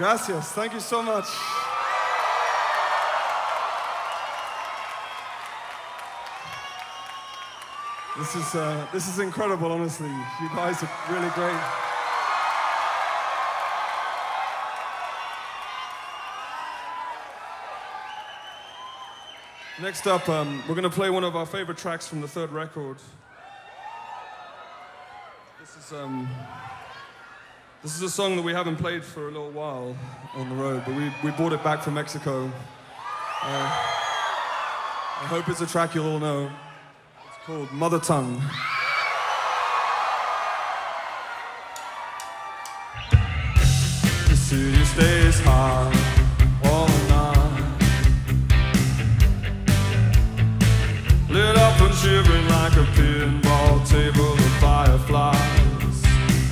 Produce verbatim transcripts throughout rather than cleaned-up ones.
Gracias. Thank you so much. This is, uh, this is incredible, honestly. You guys are really great. Next up, um, we're going to play one of our favorite tracks from the third record. This is, um, this is a song that we haven't played for a little while on the road, but we, we brought it back from Mexico. Uh, I hope it's a track you'll all know. It's called Mother Tongue. The city stays high all night, lit up and shivering like a pinball table of fireflies.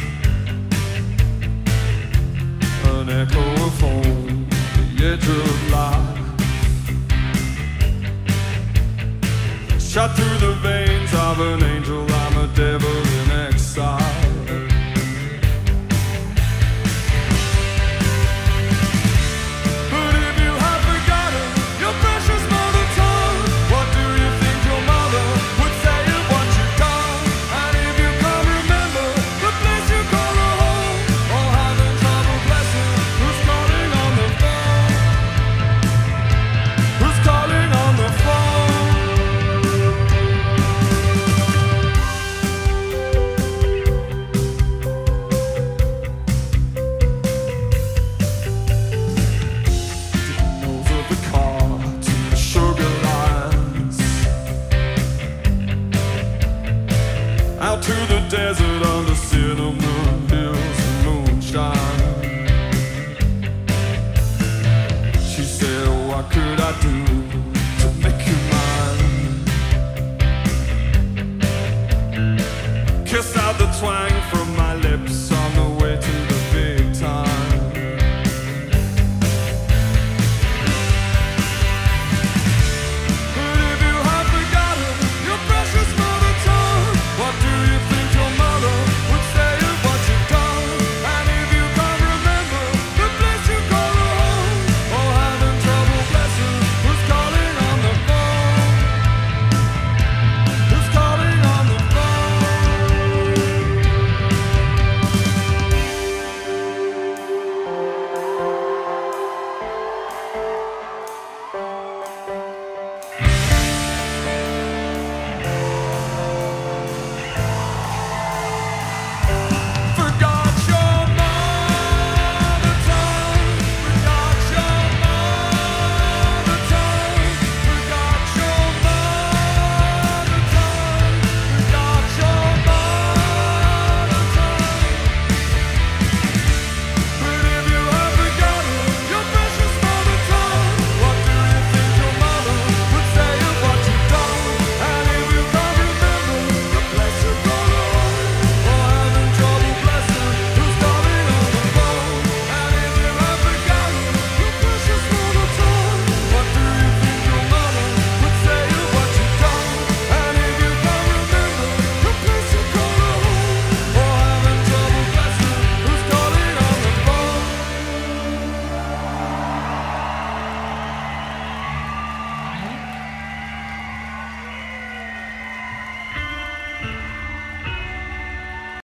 An echo of home, the edge of life, shot through the veins of an angel. I'm a devil in exile. But if you have forgotten your precious mother tongue, what do you think your mother would say of what you've done? And if you can't remember the place you call a home, or having trouble blessing, who's calling on the phone? Who's calling on the phone? Out to the desert under cinnamon hills and moonshine. She said, what could I do to make you mine? Kiss out the twang